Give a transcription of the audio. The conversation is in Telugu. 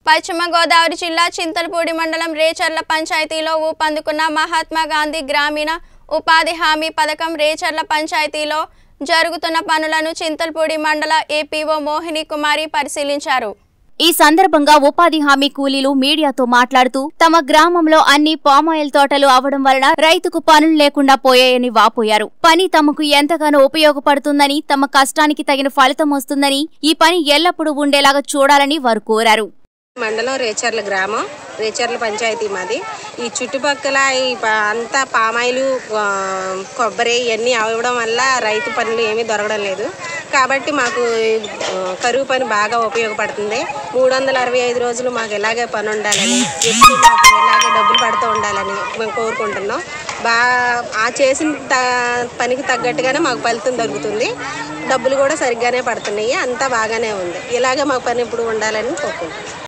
పశ్చిమ గోదావరి జిల్లా చింతలపూడి మండలం రేచర్ల పంచాయతీలో ఊపందుకున్న మహాత్మా గాంధీ గ్రామీణ ఉపాధి హామీ పథకం రేచర్ల పంచాయతీలో జరుగుతున్న పనులను చింతలపూడి మండల ఏపీఓ మోహిని కుమారి పరిశీలించారు। ఈ సందర్భంగా ఉపాధి హామీ కూలీలు మీడియాతో మాట్లాడుతూ తమ గ్రామంలో అన్ని పామాయిల్ తోటలు అవడం వలన రైతుకు పనులు లేకుండా పోయాయని వాపోయారు। పని తమకు ఎంతగానో ఉపయోగపడుతుందని, తమ కష్టానికి తగిన ఫలితం వస్తుందని, ఈ పని ఎల్లప్పుడూ ఉండేలాగా చూడాలని వారు కోరారు। మండలం రేచర్ల గ్రామం, రేచర్ల పంచాయతీ మాది। ఈ చుట్టుపక్కల అంతా పామాయిలు, కొబ్బరి ఇవన్నీ అవ్వడం వల్ల రైతు పనులు ఏమీ దొరకడం లేదు। కాబట్టి మాకు కరువు పని బాగా ఉపయోగపడుతుంది। 365 రోజులు మాకు ఇలాగే పని ఉండాలని, ఎప్పుడు మాకు ఇలాగే డబ్బులు పడుతూ ఉండాలని మేము కోరుకుంటున్నాం। ఆ చేసిన పనికి తగ్గట్టుగానే మాకు ఫలితం దొరుకుతుంది, డబ్బులు కూడా సరిగ్గానే పడుతున్నాయి, అంతా బాగానే ఉంది। ఇలాగే మాకు పని ఇప్పుడు ఉండాలని కోరుకుంటున్నాం।